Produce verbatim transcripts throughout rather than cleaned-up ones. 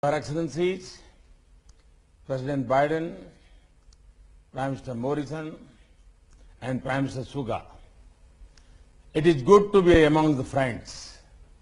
Your Excellencies, President Biden, Prime Minister Morrison, and Prime Minister Suga, it is good to be among the friends.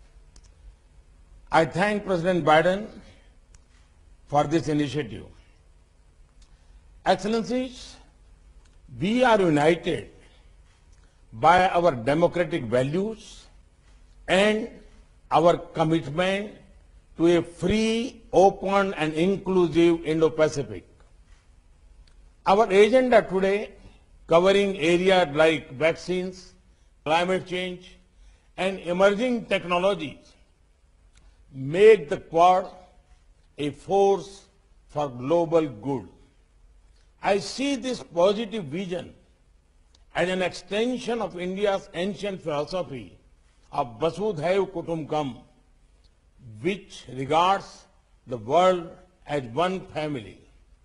I thank President Biden for this initiative. Excellencies, we are united by our democratic values and our commitment to a free, open and inclusive Indo-Pacific. Our agenda today, covering areas like vaccines, climate change and emerging technologies, make the Quad a force for global good. I see this positive vision as an extension of India's ancient philosophy of Vasudhaiva Kutumbakam, which regards the world as one family.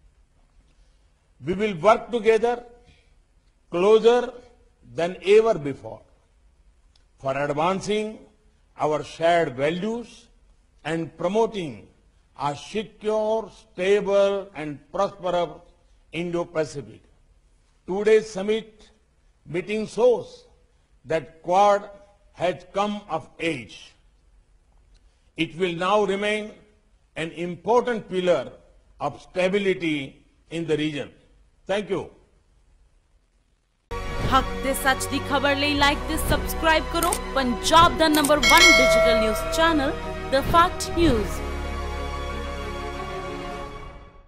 We will work together closer than ever before for advancing our shared values and promoting a secure, stable and prosperous Indo-Pacific. Today's summit meeting shows that Quad has come of age. It will now remain an important pillar of stability in the region. Thank you. हक ते सच दी खबर ਲਈ like ਤੇ subscribe ਕਰੋ ਪੰਜਾਬ ਦਾ ਨੰਬਰ one digital news channel the Fact news.